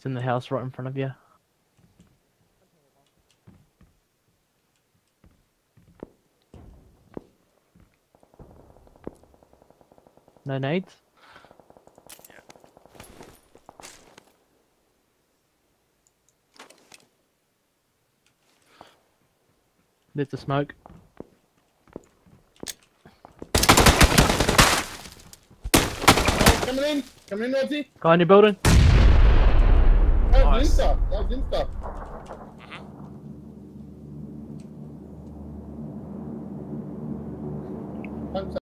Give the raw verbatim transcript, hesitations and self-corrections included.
It's in the house right in front of you. No nades? Yeah. There's the smoke. Oh, coming in! Coming in, Rodsy! Guy in your building? That was Nice. Insta! That was Insta! Mm-hmm. Thanks,